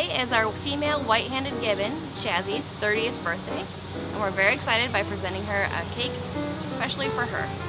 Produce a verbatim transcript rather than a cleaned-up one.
Today is our female white-handed gibbon, Chazzy's thirtieth birthday, and we're very excited by presenting her a cake especially for her.